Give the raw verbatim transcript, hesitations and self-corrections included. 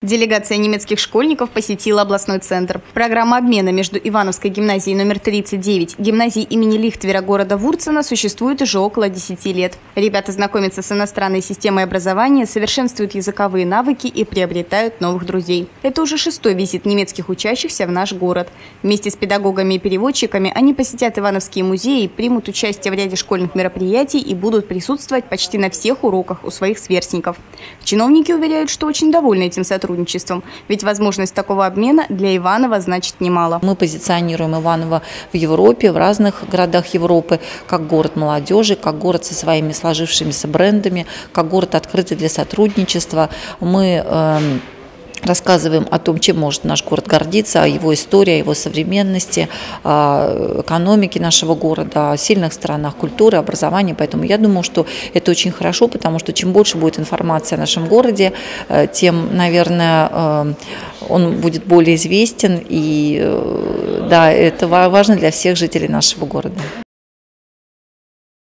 Делегация немецких школьников посетила областной центр. Программа обмена между Ивановской гимназией номер тридцать девять, гимназией имени Лихтвера города Вурцена существует уже около десяти лет. Ребята знакомятся с иностранной системой образования, совершенствуют языковые навыки и приобретают новых друзей. Это уже шестой визит немецких учащихся в наш город. Вместе с педагогами и переводчиками они посетят Ивановские музеи, примут участие в ряде школьных мероприятий и будут присутствовать почти на всех уроках у своих сверстников. Чиновники уверяют, что очень довольны этим сотрудничеством. Сотрудничеством. Ведь возможность такого обмена для Иванова значит немало. Мы позиционируем Иваново в Европе, в разных городах Европы, как город молодежи, как город со своими сложившимися брендами, как город открытый для сотрудничества. Мы э, рассказываем о том, чем может наш город гордиться, о его истории, о его современности, о экономике нашего города, о сильных сторонах культуры, образования. Поэтому я думаю, что это очень хорошо, потому что чем больше будет информации о нашем городе, тем, наверное, он будет более известен. И да, это важно для всех жителей нашего города.